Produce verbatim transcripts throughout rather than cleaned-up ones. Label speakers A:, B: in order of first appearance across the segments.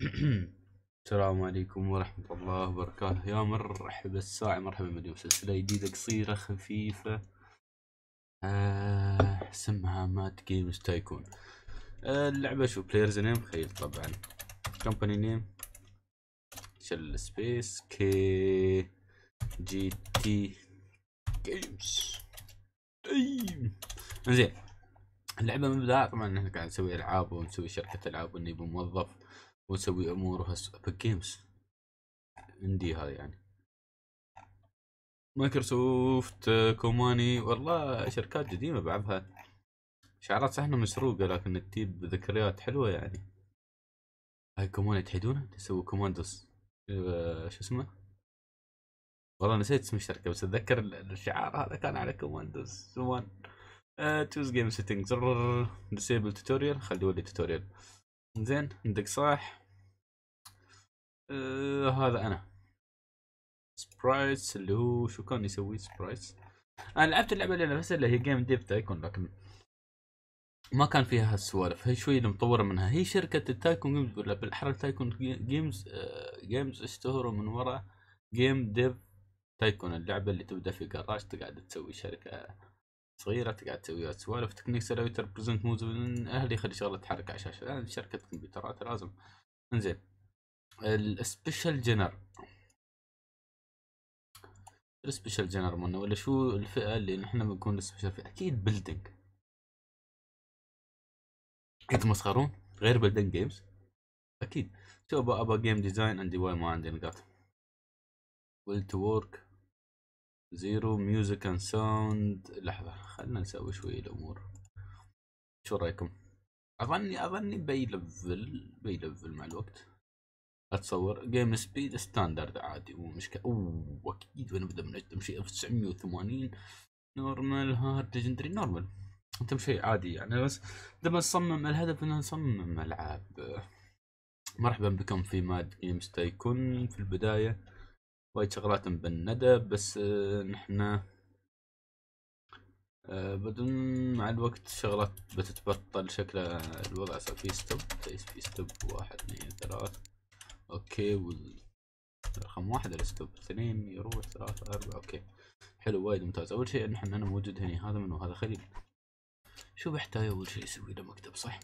A: السلام عليكم ورحمة الله وبركاته. يا مرحبا الساعة، مرحبا مديوم. سلسلة جديدة قصيرة خفيفة آه اسمها مات جيمز تايكون. آه اللعبة شو بلايرز نيم خيل طبعا، كمباني نيم شل سبيس كي جي تي جيمز. زين، اللعبة من البداية طبعا احنا قاعد نسوي العاب ونسوي شركة العاب ونبي موظف ونسوي امور وهس جيمز عندي هذا يعني مايكروسوفت كوماني، والله شركات قديمة بعضها شعارات صحنا مسروقة لكن تجيب ذكريات حلوة يعني. هاي كوماني تحيدونه تسوي كوماندوس آه، شو اسمه، والله نسيت اسم الشركة بس اتذكر الشعار هذا كان على كوماندوس زمان. تشوز جيم سيتنجز، ديسيبل توتوريال، خليه لي توتوريال. زين عندك صح. آه هذا انا سبرايتس اللي هو شو كان يسوي سبرايتس. انا لعبت اللعبه اللي نفسها اللي هي جيم ديف تايكون لكن ما كان فيها هالسوالف، هي شوي مطوره منها. هي شركه التايكون جيمز ولا بالاحرى تايكون جيمز آه جيمز اشتهروا من وراء جيم ديف تايكون، اللعبه اللي تبدا في جراج تقعد تسوي شركه صغيره تقعد تسوي سوالف تكنيكس الويتر بريزنت موز اهلي يخلي شغله تحرك على الشاشه. يعني شركه كمبيوترات لازم. انزين السبيشال جنر، السبيشال جنر مالنا ولا شو الفئه اللي نحن بنكون سبيشال فيها؟ اكيد بيلدينج. يتمسخرون غير بيلدينج جيمز اكيد. شو ابغى ابغى جيم ديزاين عندي واي ما عندي نقاط. ويل تو ورك زيرو ميوزك اند ساوند. لحظه خلنا نسوي شوي الامور، شو رايكم؟ اظني اظني بي ليفل بي ليفل مع الوقت. اتصور جيم سبيد ستاندرد عادي مو مشكله. اوه اكيد بنبدا من تمشي ألف وتسعمية وثمانين. نورمال هارد ليجندري نورمال تمشي عادي يعني. بس لما نصمم الهدف ان نصمم العاب. مرحبا بكم في ماد جيمز تايكون. في البداية وايد شغلات بالندى بس آه نحنا آه بدون مع الوقت شغلات بتتبطل شكلها. الوضع صار في ستوب في ستوب واحد اثنين ثلاث اوكي وال رقم واحد الستوب اثنين يروح ثلاثة أربعة اوكي حلو وايد ممتاز. اول شيء نحن انا موجود هنا، هذا منو؟ هذا خليل. شو بحتاج اول شيء اسوي له مكتب صح؟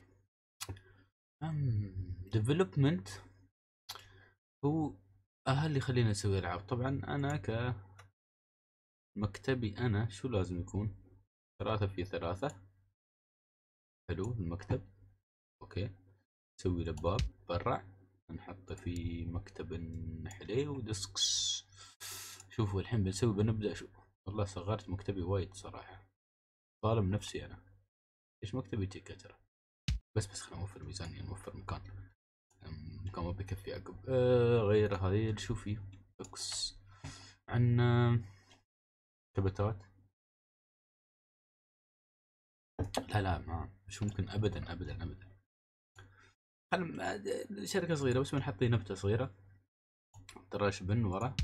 A: ام ديفلوبمنت هو اهل يخلينا نسوي العاب. طبعا انا ك مكتبي انا شو لازم يكون؟ ثلاثة في ثلاثة. حلو المكتب اوكي. نسوي له باب برا نحط فيه مكتب نحليه وديسكس. شوفوا الحين بنسوي بنبدأ. شو والله صغرت مكتبي وايد صراحة، ظالم نفسي انا. ايش مكتبي تي كتر بس بس خلينا نوفر ميزانية نوفر مكان. مكان ما بيكفي عقب. آه غير هذه شو فيه بوكس عنا ثباتات. لا لا ما مش ممكن ابدا ابدا ابدا. خل شركة صغيرة بس بنحط نبتة صغيرة تراش بن ورا.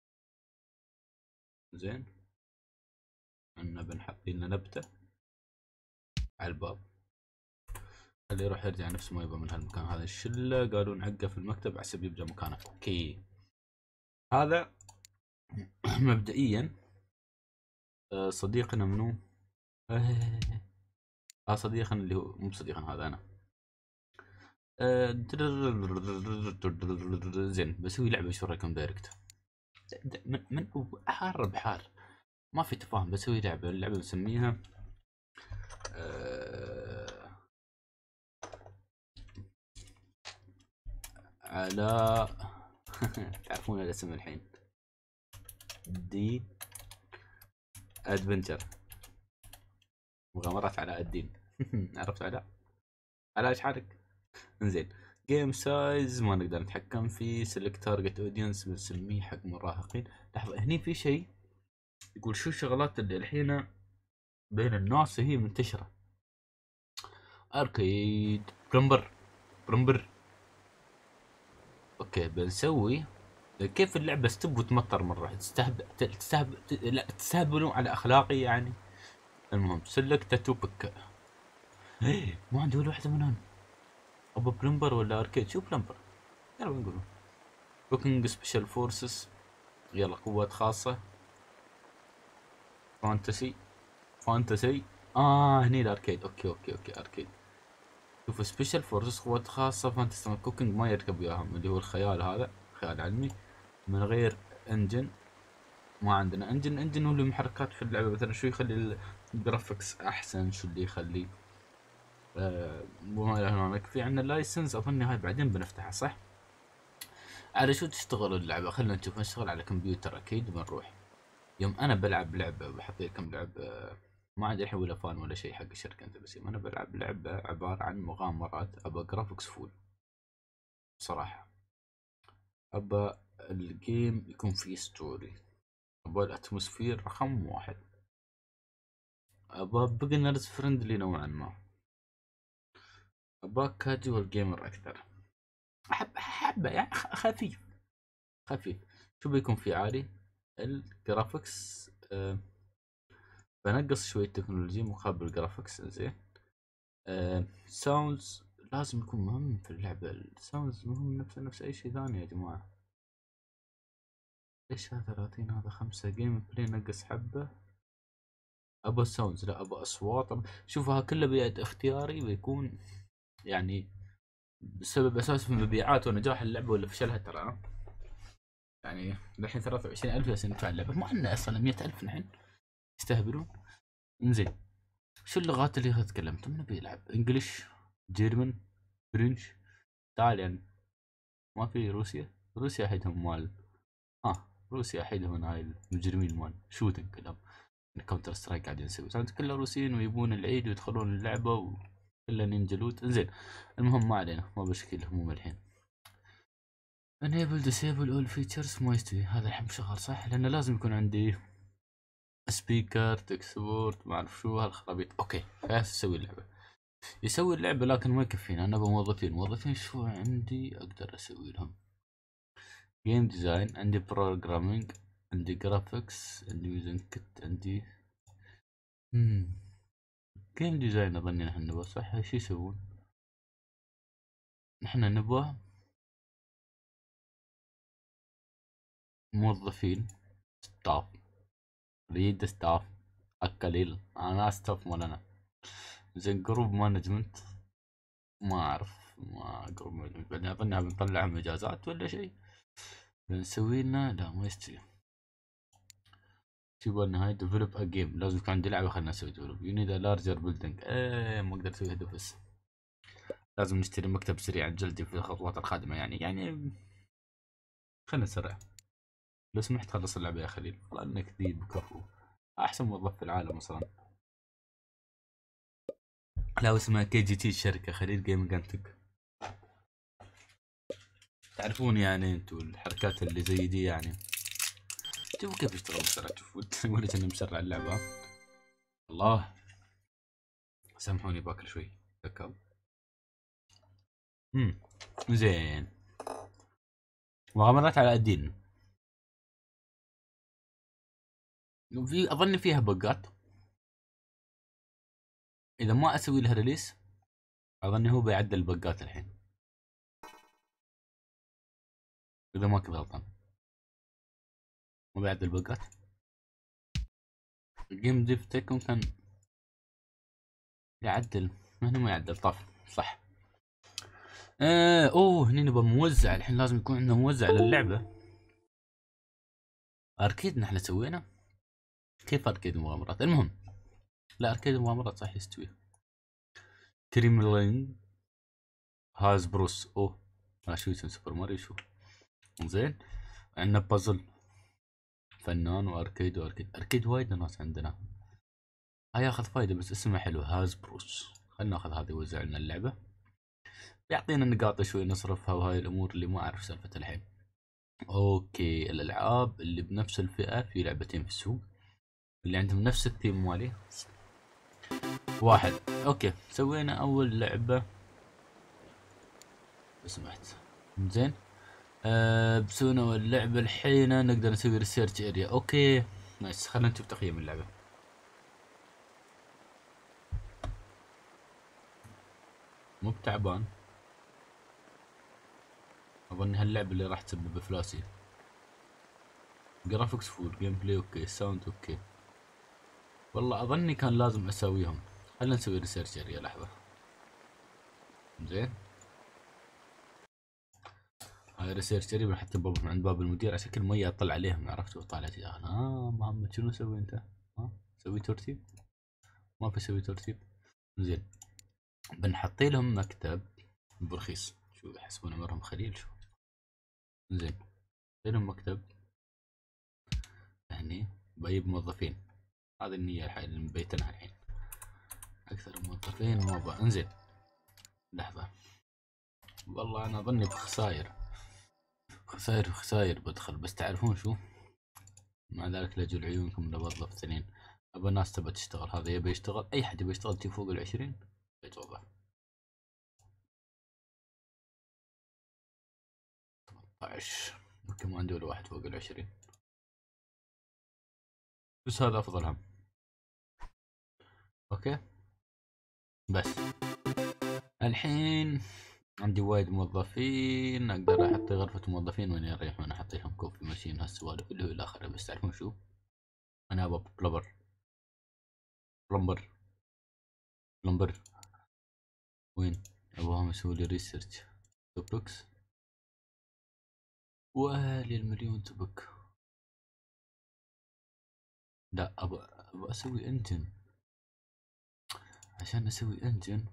A: زين عنا بنحط لنا نبتة على الباب اللي يروح يرجع نفس ما يبغى من هالمكان هذا. الشلة قالوا نعقه في المكتب عسب يبدأ مكانه اوكي. هذا مبدئيا صديقنا منو؟ اه صديقنا اللي هو مو صديقنا هذا انا. زين بسوي لعبة شو رايكم دايركت؟ من من حار بحار ما في تفاهم. بسوي لعبة، اللعبة بسميها أه... على تعرفون الاسم الحين دي ادفنتشر، مغامرات علاء الدين. عرفت علاء؟ علاء ايش حالك؟ انزين جيم سايز ما نقدر نتحكم فيه. سيلكت تارجت اودينس بنسميه حق مراهقين. لحظة هني في شيء يقول شو الشغلات اللي الحين بين الناس هي منتشرة. اركيد بلمبر بلمبر اوكي. بنسوي كيف اللعبة ستب وتمطر مرة تستهب تستهب لا تستهبلوا على اخلاقي يعني. المهم سلكت توبك. ايه ما عندي ولا واحدة منهم. ابو بلمبر ولا اركيد؟ شو بلمبر؟ يلا بنقول كوكينج سبيشال فورسز، يلا قوات خاصة، فانتسي فانتسي اه هني الاركيد، اوكي اوكي اوكي اركيد. شوف سبيشال فورسز قوات خاصة فانتسي كوكينج ما يركب وياهم، اللي هو الخيال، هذا خيال علمي من غير انجن. ما عندنا انجن، انجن هو المحركات في اللعبة، مثلا شو يخلي الجرافكس احسن، شو اللي يخلي آه وما الى هنالك. في عندنا لايسنس، اظن هاي بعدين بنفتحها صح. على شو تشتغل اللعبة؟ خلينا نشوف. نشتغل على كمبيوتر اكيد، بنروح يوم انا بلعب لعبة بحط لكم لعبة، ما عندي الحين ولا فان ولا شيء حق الشركة انت، بس يوم انا بلعب لعبة عبارة عن مغامرات، ابى جرافكس فول صراحة، ابى الجيم يكون فيه ستوري، ابى الاتموسفير رقم واحد، ابى بيجنرز فريندلي نوعا ما، ابى كاجوال جيمر اكثر، احب احب يعني خفيف خفيف. شو بيكون في عالي الجرافكس، أه بنقص شوية تكنولوجيا مقابل الجرافكس زين. أه ساوندز لازم يكون مهم في اللعبة، الساوندز مهم نفس نفس اي شيء ثاني يا جماعة. ليش هذا ثلاثين هذا خمسة جيم بلاي نقص حبة؟ ابى الساوندز، لا ابى اصوات أب... شوفها كله بيد اختياري بيكون يعني بسبب اساس في مبيعات ونجاح اللعبة ولا فشلها ترى. يعني الحين ثلاثة وعشرين ألف جالسين ندفع اللعبة، ما عندنا اصلا مئة ألف الحين، يستهبلون. انزين شو اللغات اللي تكلمت؟ من بيلعب انجلش، جيرمن، فرنش، ايطاليان. ما في روسيا؟ روسيا حيدهم مال اه روسيا حيدهم هاي المجرمين مال شوتنج كلهم، كاونتر سترايك قاعدين يسوي كانت كلها روسيين ويبون العيد ويدخلون اللعبة وكلها نينجا لوت. انزين المهم ما علينا، ما بشكي الهموم الحين. enable disable all features ما يستوي هذا الحين شغال صح، لانه لازم يكون عندي سبيكر تكسبورت ما اعرف شو هالخرابيط. اوكي خلاص اسوي اللعبة، يسوي اللعبة لكن ما يكفينا، انا بموظفين موظفين شو عندي اقدر اسوي لهم؟ جيم ديزاين عندي، بروجرامينج عندي، جرافيكس عندي، ميوزن كت عندي، امم جيم ديزاين اظني نحن نبغى صح. شو يسوون؟ نحن نبغى موظفين، ستاف، ريد ستاف القليل، انا ستاف مال انا. زين جروب مانجمنت ما اعرف، ما جروب مانجمنت بعدين اظنها بنطلعها مجازات ولا شيء بنسوي لنا، لا ما يستوي. شو لنا هاي ديفلوب ا جيم، لازم يكون عندي لعبه خلنا نسوي ديفلوب. يو نيد ا لارجر بيلدينج، ايه ما اقدر اسوي هدف بس، لازم نشتري مكتب سريع جلدي في الخطوات القادمه يعني يعني خلنا نسرع. لو سمحت خلص اللعبه يا خليل، والله انك ذيب كفو، احسن موظف في العالم اصلا. لا اسمها كي جي تي الشركه، خليل جيمنج انتك، تعرفون يعني انتوا الحركات اللي زي دي يعني. شوفوا كيف يشتغل بسرعه، شوفوا ولا كنا مسرع اللعبه. الله سامحوني باكل شوي كاكاو. امم زين مغامرات على الدين، في اظن فيها بقات، اذا ما اسوي لها ريليس اظن هو بيعدل البقات الحين اذا ما كنت غلطان، ما بيعدل البقات. الجيم ديف تكون كان يعدل، هنا ما يعدل طاف صح. آه اوه هني نبغى موزع، الحين لازم يكون عندنا موزع للعبة. اركيد نحن سوينا، كيف اركيد مغامرات؟ المهم لا اركيد مغامرات صح يستوي. كريملين هاز بروس، اوه ما شو اسمه سوبر ماريو شو. زين عندنا بازل، فنان، واركيد واركيد اركيد وايد ناس عندنا. هاي ياخذ فايدة بس اسمه حلو هاز بروس، خلنا ناخذ هذا يوزع لنا اللعبة، يعطينا نقاط شوي نصرفها وهاي الامور اللي ما اعرف سالفتها الحين. اوكي الالعاب اللي بنفس الفئة في لعبتين في السوق اللي عندهم نفس الثيم مالي. واحد اوكي سوينا اول لعبة سمعت زين. أه بسوينا اللعبة الحين نقدر نسوي ريسيرش اريا. اوكي نايس، خلينا نشوف تقييم اللعبة. مو بتعبان اظن هاللعبة اللي راح تسبب افلاسي. جرافيكس فول، جيم بلاي اوكي، ساوند اوكي. والله اظني كان لازم اسويهم. خلنا نسوي ريسيرشر يا لحظة. زين، هاي ريسيرشر بنحط باب عند باب المدير عشان كل مية اطلع عليهم. عرفت؟ وطالعت داخل. اه محمد شنو سوي انت؟ ها سوي ترتيب؟ ما في سوي ترتيب. زين، بنحط لهم مكتب برخيص. شو يحسبون عمرهم خليل شو؟ زين، لهم مكتب هني، بجيب موظفين. هذه النية الحين اللي مبيتنها الحين. أكثر موظفين ما بقى. انزين لحظة، والله أنا أظني بخساير خساير خساير بدخل. بس تعرفون شو؟ مع ذلك لا يجول عيونكم إلا وظف اثنين. أبى الناس تبى تشتغل. هذا يبي يشتغل، أي حد يبي يشتغل تي فوق العشرين يتوظف. ثمانية عشر يمكن ما عندي ولا واحد فوق العشرين، بس هذا أفضلهم. أوكي، بس الحين عندي وايد موظفين. اقدر احط غرفة موظفين وين يريحون، احط لهم كوفي ماشين هالسوالف اللي هو الى اخره. بس تعرفون شو؟ انا ابغى بلمبر بلمبر بلمبر وين؟ ابغاهم يسوي لي ريسيرش توبكس. والي المليون توبك. لا ابغى ابغى اسوي انجن. عشان اسوي انجن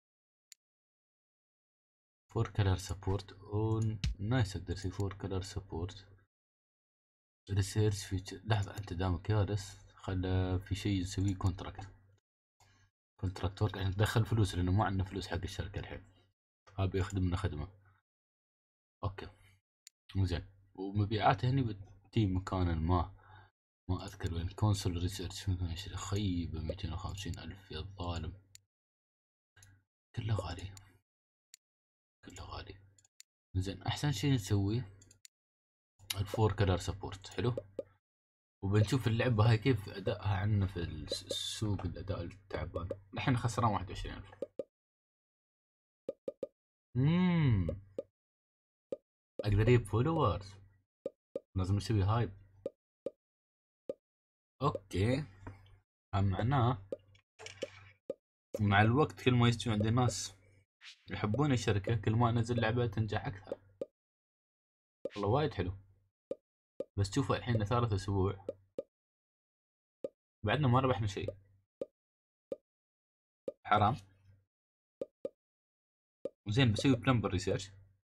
A: فور كلر سبورت اون نايس. اقدر اسوي فور كلر سبورت ريسيرش فيتشر. لحظة، انت دامك جالس خل في شيء نسويه كونتراكت. كونتراكتور عشان تدخل فلوس، لانه ما عندنا فلوس حق الشركة الحين. ابي يخدمنا خدمة. اوكي زين. ومبيعاته هني بتجي مكان ما ما اذكر وين. كونسول ريسيرش خيبة مئتين وخمسين الف يا الظالم. كله غالي كله غالي. زين، احسن شيء نسويه الفور كلر سبورت. حلو. وبنشوف اللعبة هاي كيف ادائها عندنا في السوق. الاداء التعبان الحين خسران واحد وعشرين الف. امم اقدر اجيب فولورز. لازم نسوي هايب. اوكي، معناه مع الوقت كل ما يستوي عندي ناس يحبون الشركة، كل ما انزل لعبة تنجح اكثر. والله وايد حلو. بس شوفوا الحين ثالث اسبوع بعدنا ما ربحنا شيء. حرام. زين، بسوي بلمبر ريسيرش.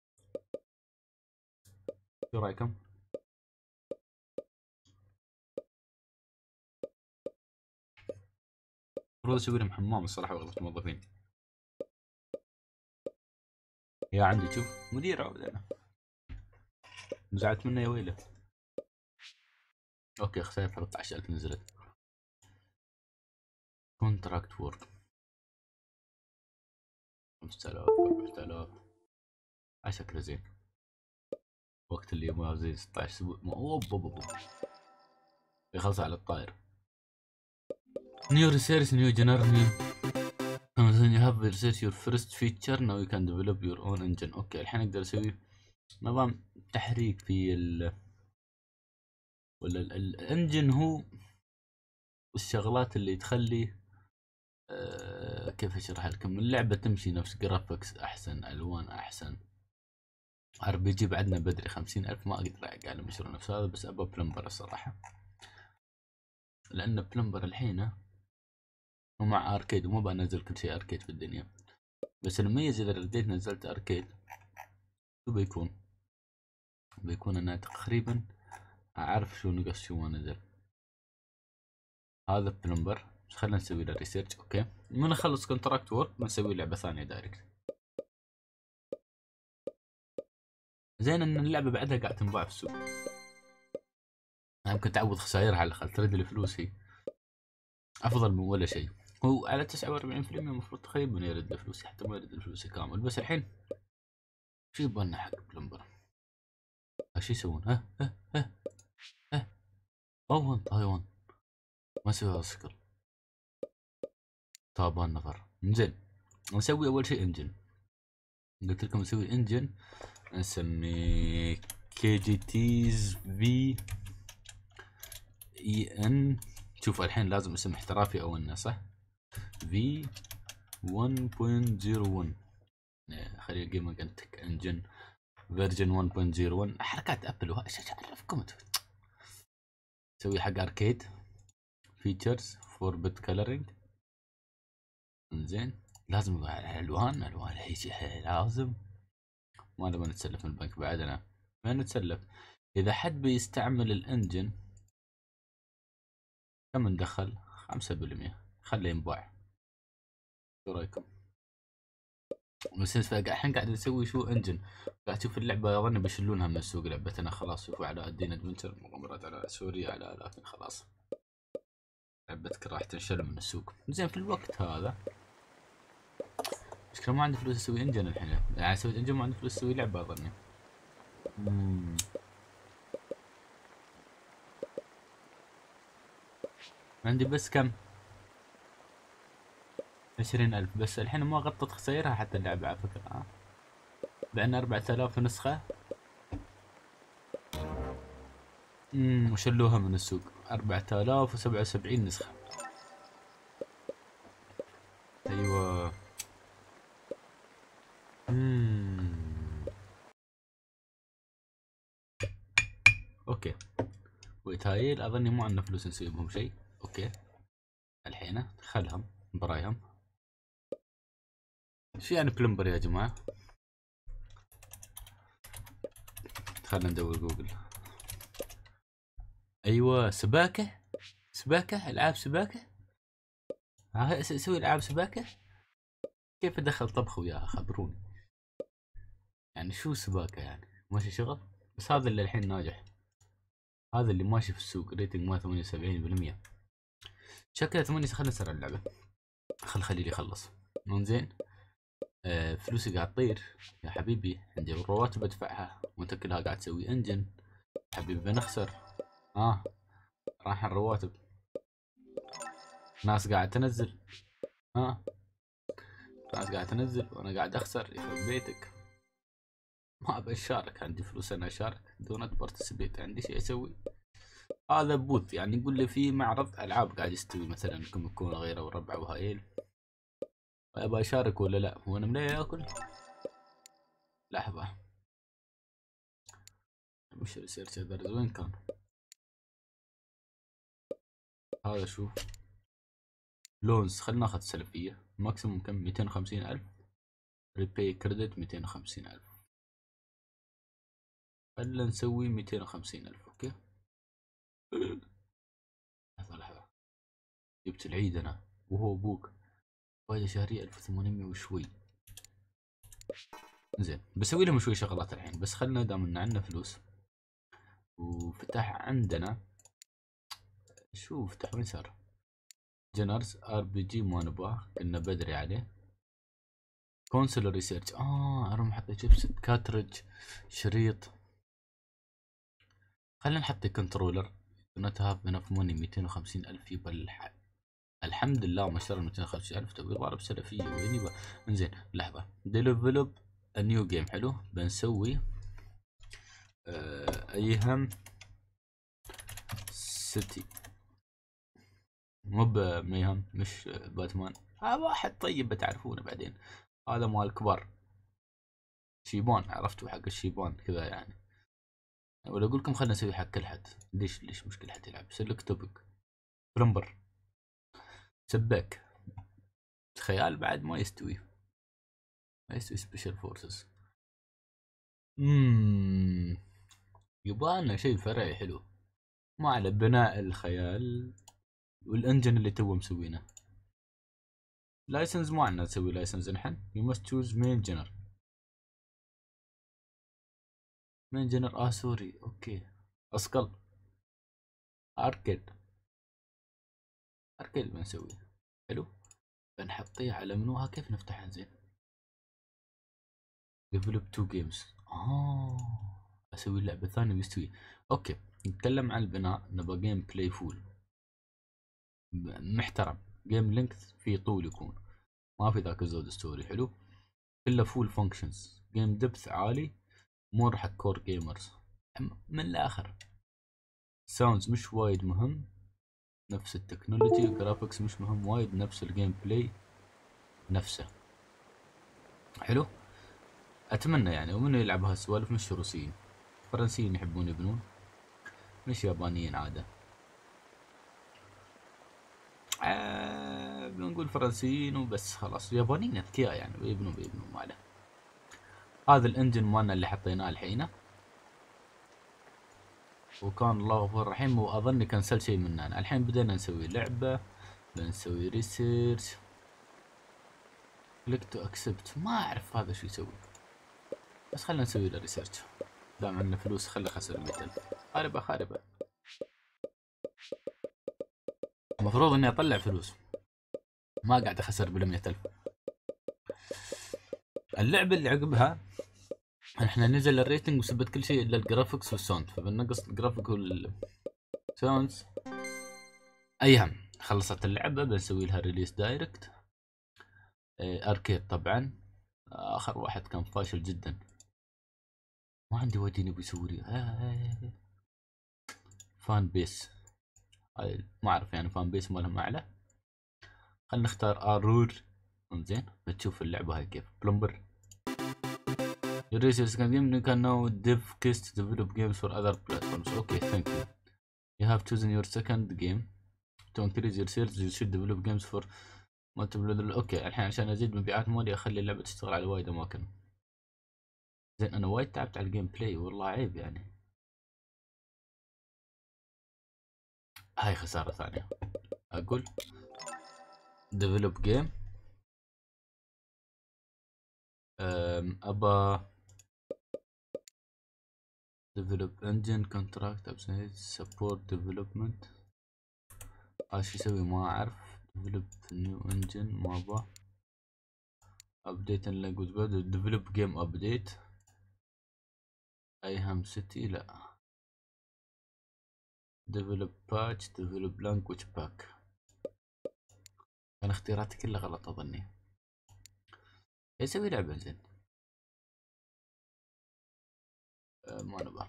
A: شو رايكم؟ المفروض اسوي لهم حمام الصراحة وغرفة موظفين. يا عندي شوف مدير عود انا. نزعت منه يا ويله. اوكي، خسائر ثلاثة عشر الف نزلت. كونتراكت وورك خمسة آلاف أربعة آلاف. على شكله زين. وقت اللي ما زين ستة عشر اسبوع. اوب اوب اوب يخلص على الطاير. نيو ريسيرش نيو جنر نيو. you have research your first feature now you can develop your own engine. اوكي الحين اقدر اسوي نظام تحريك في ال ولا الانجن. هو الشغلات اللي تخلي أه كيف اشرح لكم اللعبة تمشي نفس جرافيكس احسن، الوان احسن. ار بي جي بعدنا بدري خمسين الف ما اقدر على مشروع نفس هذا. بس ابى بلمبر الصراحة، لان بلمبر الحين ومع اركيد وما بنزل كل شيء اركيد في الدنيا. بس المميز اذا رديت نزلت اركيد شو بيكون؟ بيكون انا تقريبا اعرف شو نقص شو ما نزل. هذا بلمبر. خلينا نسوي له ريسيرش. اوكي، من نخلص كونتراكت وورك بنسوي لعبة ثانية دايركت. زين ان اللعبة بعدها قاعد تنباع في السوق. يمكن تعوض خسائرها على الاقل، ترد الفلوس هي افضل من ولا شيء. هو على تسعة وأربعين بالمئة المفروض تقريبا يرد الفلوس، حتى ما يرد الفلوس كامل. بس الحين شو يبغى حق بلمبر؟ ايش يسوون؟ ها ها ها ها اوون تايوان ما سوى سكر. طابان نفر. زين، نسوي اول شيء انجن. قلت لكم نسوي انجن نسميه كي جي تيز في اي ان. شوف الحين لازم اسم احترافي اولنا صح؟ في واحد نقطة صفر واحد. خلي الجيمنج انتك انجن فيرجن واحد نقطة صفر واحد. حركات ابل وش اعرفكم تسوي حق اركيد فيتشرز فور بت كلرنج. انزين لازم الوان الوان هيجي لازم. ما نبغى نتسلف من البنك بعدنا ما نتسلف. اذا حد بيستعمل الانجن كم ندخل؟ خمسة بالمية خليه ينباع. شو رايكم؟ بس الحين قاعد نسوي شو انجن. قاعد اشوف اللعبه اظن بيشلونها من السوق لعبتنا خلاص. شوفوا على الدين ادفنتشر مغامرات على سوريا على لكن خلاص لعبتك راح تنشل من السوق. زين في الوقت هذا مشكلة ما عندي فلوس اسوي انجن الحين. يعني سويت انجن ما عندي فلوس اسوي لعبة اظني. مم. عندي بس كم؟ عشرين ألف بس. الحين ما غطت خسائرها حتى اللعبة على فكرة. ها بعنا أربعة آلاف نسخة. امم وشلوها من السوق أربعة آلاف وسبعة وسبعين نسخة. ايوه. امم اوكي. وتايل اظني ما عندنا فلوس نسوي بهم شيء. اوكي الحين خلهم برايهم. شو يعني بلمبر يا جماعة؟ خلنا ندور جوجل. ايوه سباكة. سباكة العاب سباكة. ها اسوي العاب سباكة. كيف ادخل طبخ وياها خبروني. يعني شو سباكة يعني ماشي شغل. بس هذا اللي الحين ناجح. هذا اللي ماشي في السوق ريتنج ما ثمانية وسبعين بالمية. شكلها ثمانية. خلنا نسرع اللعبة. خل خليلي يخلص. زين. آه فلوسي قاعد تطير يا حبيبي. عندي الرواتب ادفعها وانت كلها قاعد تسوي انجن. حبيبي بنخسر. اه راح الرواتب. ناس قاعد تنزل. ها ناس قاعد تنزل وانا قاعد اخسر يخرب بيتك. ما ابي اشارك. عندي فلوس انا اشارك دونت بارتيسيبيت. عندي شيء اسوي. هذا بوث يعني نقول له في معرض العاب قاعد يستوي مثلا كم يكون غيره وربع وهايل. ابى اشارك ولا لا؟ هو انا منين اكل؟ لحظة. مش ريسيرش هذا وين كان؟ هذا شو؟ لونز. خلنا ناخذ سلفية. ماكسيموم كم؟ مئتين وخمسين ألف. ريباي كريدت مئتين وخمسين ألف. خلنا نسوي مئتين وخمسين ألف. اوكي. لحظة لحظة. جبت العيد انا وهو ابوك. فايدة شهرية ألف وثمانمية وشوي. زين بسوي لهم شوي شغلات الحين. بس خلنا دام ان عندنا فلوس وفتح عندنا. شو فتح وين صار؟ جنرز ار بي جي ما نبغاه كنا بدري عليه. كونسول ريسيرش. اه اروح حطيت شيبس كاترج شريط. خلينا نحط كنترولر. نوت هاف انف موني مئتين وخمسين ألف يبا الح... الحمد لله ما شرى مئتين وخمسين ألف. تبي ضارب سلفية وين يبا. انزين لحظة. ديفلوب نيو جيم. حلو بنسوي آه ايهم سيتي. مو بميهم مش باتمان. هذا واحد طيب بتعرفونه بعدين. هذا مال كبار. شيبان عرفتوا حق الشيبان كذا يعني. ولا اقول لكم خلنا نسوي حق كل حد. ليش ليش مش كل حد يلعب. سلك توبك بلمبر سباك. خيال بعد ما يستوي. ما يستوي سبيشال فورسز. اممم يبغالنا شيء فرعي حلو. ما على بناء الخيال والانجن اللي تو مسوينه. لايسنس ما عندنا نسوي لايسنس الحين. يو ماست تشوز مين جنر. مين جنر اه سوري اوكي. اصقل. اركيد. اركيد بنسويه. حلو. بنحطيه على منوها. كيف نفتحها زين؟ ديفلوب تو جيمز. اه اسوي اللعبة ثانية ويستوي. اوكي نتكلم عن البناء. نبغى جيم بلاي فول محترم. جيم لينكث في طول يكون. ما في ذاك الزود ستوري. حلو. كله فول فانكشنز. جيم دبث عالي. مور حق كور جيمرز من الاخر. ساوندز مش وايد مهم نفس التكنولوجي، جرافيكس مش مهم وايد نفس الجيم بلاي نفسه. حلو. اتمنى يعني ومن يلعب هالسوالف مش روسيين، فرنسيين يحبون يبنون مش يابانيين عاده. آه بنقول فرنسيين وبس خلاص، يابانيين اذكياء يعني بيبنوا بيبنوا ماله. هذا الانجن مالنا اللي حطيناه الحين، وكان الله غفور رحيم، واظني كنسل شيء مننا. الحين بدينا نسوي لعبه، بنسوي ريسيرش، كليك تو اكسبت، ما اعرف هذا شو يسوي، بس خلينا نسوي له ريسيرش. دام عندنا فلوس خلي خسر مئة ألف. خاربه خاربه، المفروض اني اطلع فلوس، ما قاعد اخسر بالمئة ألف. اللعبه اللي عقبها احنا نزل الريتنج وثبت كل شيء الا الجرافكس والساوند، فبنقص الجرافيك والساوندز. ايهم خلصت اللعبه بنسوي لها ريليس دايركت. اه اركيد طبعا، اخر واحد كان فاشل جدا، ما عندي ودي نبي سوري. آه. فان بيس ما اعرف يعني فان بيس مالهم اعلى. خلينا نختار ارور. زين بتشوف اللعبه هاي كيف. بلمبر Your research can game you can now dev kits to develop games for other platforms. Okay, thank you. You have chosen your second game to increase your sales. You should develop games for multiple. اوكي الحين عشان ازيد مبيعات مالي اخلي اللعبه تشتغل على وايد اماكن. زين انا وايد تعبت على الجيم بلاي والله عيب يعني. هاي خساره ثانيه. اقول develop game. أم ابا develop engine contract support development. هذا شو يسوي ما اعرف. develop new engine ما ابا. update and language بعد develop game update. ايهم سيتي لا. develop patch develop language pack. انا اختياراتي كلها غلط اظني. يسوي لعبة زين. أه ما نبغى.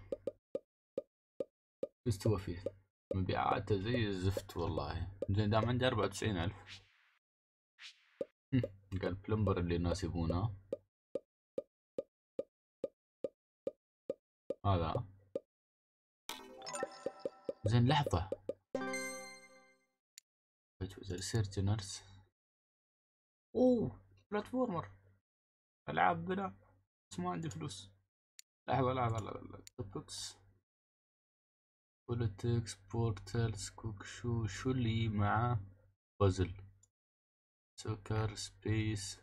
A: استوى فيه مبيعاته زي الزفت والله. زين دام عندي أربعة وتسعين ألف. قال بلمبر اللي الناس يبونه هذا. زين لحظة، ريسيرش نرس. اوه بلاتفورمر، العاب بنا، بس ما عندي فلوس. لحظة لحظة لحظة. توبكس بوليتكس بورتالز كوك شو شو اللي مع بازل سكر سبيس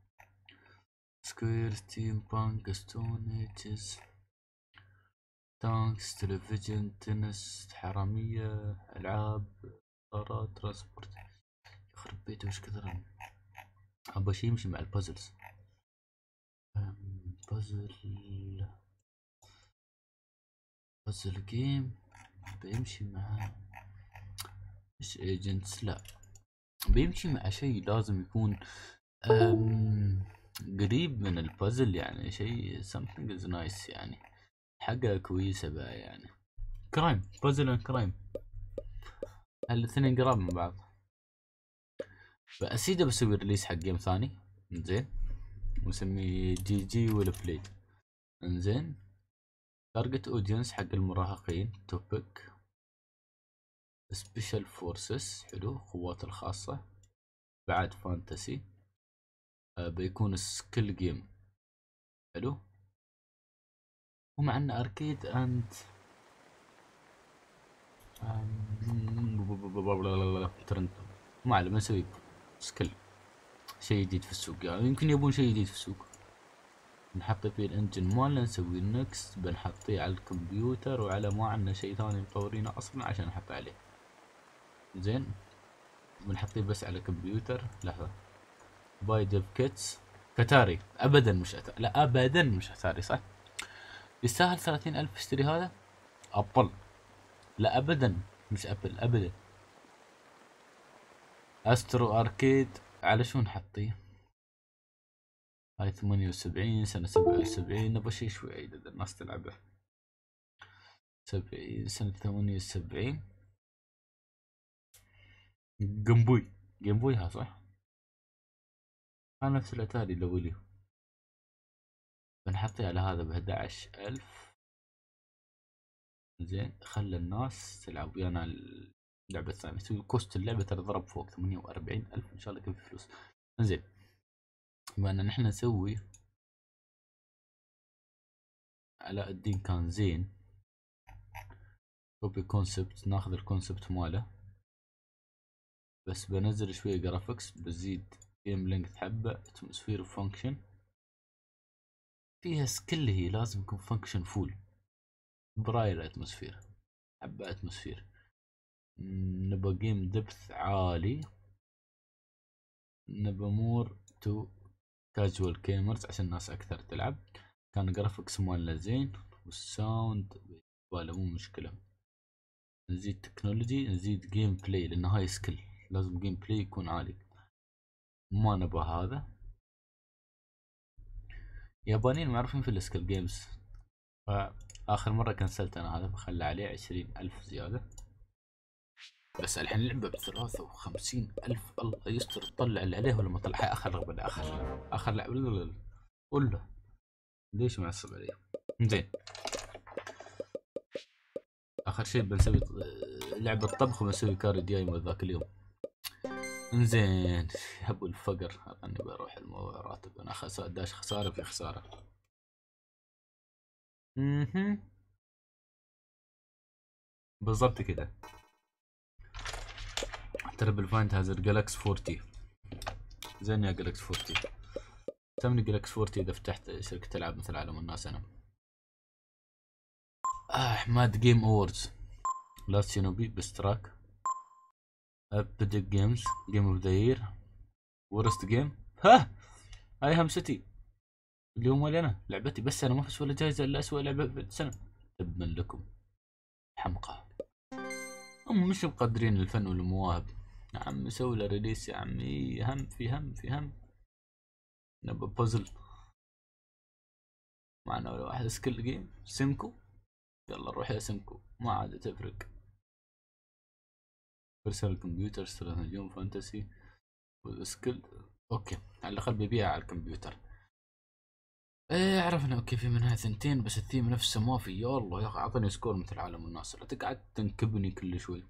A: سكوير ستيم بانك ستون ايجز تانكس تلفزيون تنس حرامية العاب طارات ترانسبورت. يخرب بيته وش كثر. ابغى شي يمشي مع البازلز. بازل بازل جيم بيمشي مع مش ايجنتس، لا بيمشي مع شيء لازم يكون أم قريب من البازل يعني شيء something is nice يعني حاجة كويسة بقى يعني. كرايم بازل اند كرايم الاثنين قراب من بعض. فأسيده بسوي ريليس حق جيم ثاني انزين ونسميه جي جي ولا بلاي. انزين تارجت اودينس حق المراهقين. توبك سبيشال فورسز حلو قوات الخاصة. بعد فانتسي. آه بيكون سكيل جيم حلو. ومعنا اركيد اند ترند. ما عليه بنسوي سكيل شيء جديد في السوق يعني يمكن يبون شيء جديد في السوق. نحط فيه الانجن مالنا نسوي نكست بنحطيه على الكمبيوتر وعلى ما عندنا شيء ثاني مطورينه اصلا عشان نحط عليه. زين بنحطيه بس على كمبيوتر. لحظة باي ديف كيتس كتاري ابدا مش أتاري. لا ابدا مش اتاري صح. يستاهل ثلاثين الف اشتري هذا ابل. لا ابدا مش ابل ابدا. استرو اركيد على شو نحطيه. هاي ثمانية وسبعين سنة سبعة وسبعين، نبغى شي شوي عيد الناس تلعبه. سبعين سنة ثمانية وسبعين. جيمبوي جيمبوي ها صح؟ ها نفس الاتاري لولي. بنحطيه على هذا بأحد عشر ألف. زين خلى الناس تلعب ويانا اللعبة الثانية. تسوي كوست اللعبة ترى ضرب فوق ثمانية وأربعين ألف، إن شاء الله يكون في فلوس. زين بما أن نحن نسوي علاء الدين كان زين. كوبي كونسبت، ناخذ الكونسبت ماله بس بنزل شوية جرافيكس، بزيد جيم لينك حبة، اتموسفير وفانكشن. فيها سكيل هي لازم يكون فانكشن فول. براير اتموسفير، حبة اتموسفير. نبغى جيم دبث عالي، نبغى مور تو كاجوال جيمرز عشان الناس اكثر تلعب. كان جرافيكس مالنا زين، والساوند ولا مو مشكلة. نزيد تكنولوجي، نزيد جيم بلاي لان هاي سكيل لازم جيم بلاي يكون عالي. ما نبغى هذا. يابانيين معروفين في السكيل جيمز، فآخر مرة كنسلت أنا هذا، بخلي عليه عشرين ألف زيادة. بس الحين اللعبة بثلاثة وخمسين ألف، الله يستر تطلع اللي عليه ولا ما طلع. آخر رغبة آخر آخر لعبة ولا ليش معصب عليه. زين آخر شيء بنسوي لعبة طبخ، وبنسوي كاري ديايما ذاك اليوم. انزين يا ابو الفقر، اظني بروح الموضوع راتب. انا خسارة داش خسارة في خسارة. اها بالضبط كذا. تربل فايند هازر جالكس أربعين. زين يا جالكس أربعين، تمني جالكس أربعين اذا فتحت شركة العاب مثل عالم الناس. انا احمد جيم اووردز، لاست شينوبي، بستراك، ابيدك جيمز، جيم اوف ذا يير، ورست جيم، ها اي هام سيتي اللي هو مالي انا لعبتي. بس انا ما فزت ولا جايزة الا اسوء لعبة في السنة. تبا لكم حمقى، هم مش مقدرين الفن والمواهب. يا عم سوي له ريليس يا عمي، هم في هم في هم. نبى بازل معنا ولا واحد. سكيل جيم سيمكو، يلا روح يا سيمكو ما عاد تفرق. بيرسونال كمبيوتر، ثلاث نجوم، فانتسي والسكيل. اوكي على الاقل بيبيع على الكمبيوتر. ايه عرفنا. اوكي في منها ثنتين بس الثيم نفسه ما في. يا الله يا اخي اعطني سكور مثل عالم الناس، لا تقعد تنكبني كل شوي.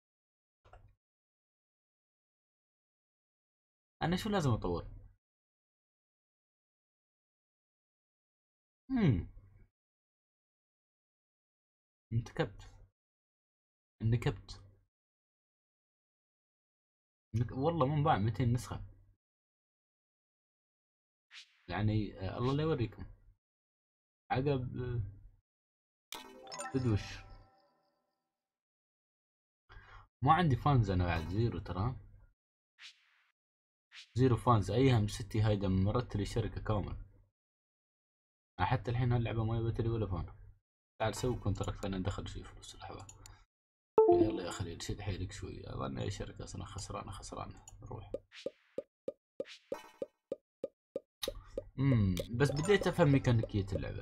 A: انا شو لازم اطور؟ امم انتكبت انكبت نك... والله منباع مئتين نسخة يعني. آه الله لا يوريكم عقب. آه، تدوش ما عندي فانز انا بعد زيرو ترى. زيرو فانز. ايها من ستي هاي دمرت لي شركة كامل. أنا حتى الحين هاللعبة ما جابت لي ولا فان. تعال سوي كونتراكت خلينا ندخل شي فلوس لحظة. يلا يا خليل شد حيلك شوي. اظن اي شركة اصلا خسرانة خسرانة. روح. امم بس بديت افهم ميكانيكية اللعبة.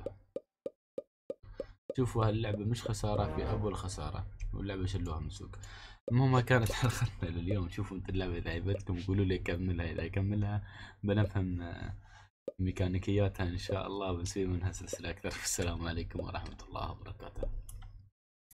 A: شوفوا هاللعبة مش خسارة في اول خسارة، واللعبة شلوها من سوق. المهم كانت حلقتنا لليوم. شوفوا انت اللعبة اذا عجبتكم قولوا لي كملها، اذا كملها بنفهم آه، ميكانيكياتها ان شاء الله، بنسوي منها سلسلة اكثر. السلام عليكم ورحمة الله وبركاته.